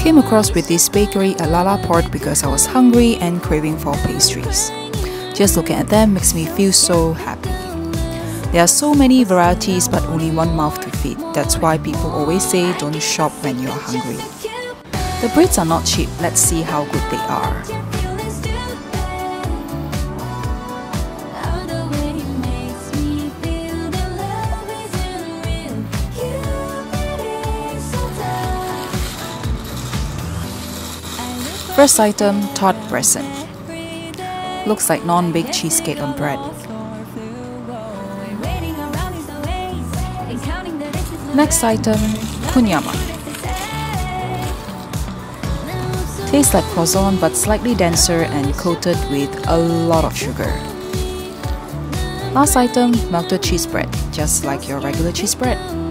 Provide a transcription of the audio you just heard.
Came across with this bakery at Lala Port because I was hungry and craving for pastries. Just looking at them makes me feel so happy. There are so many varieties but only one mouth to feed. That's why people always say don't shop when you are hungry. The breads are not cheap. Let's see how good they are. First item, tart crescent. Looks like non-baked cheesecake on bread. Next item, kunyama. Tastes like croissant but slightly denser and coated with a lot of sugar. Last item, melted cheese bread, just like your regular cheese bread.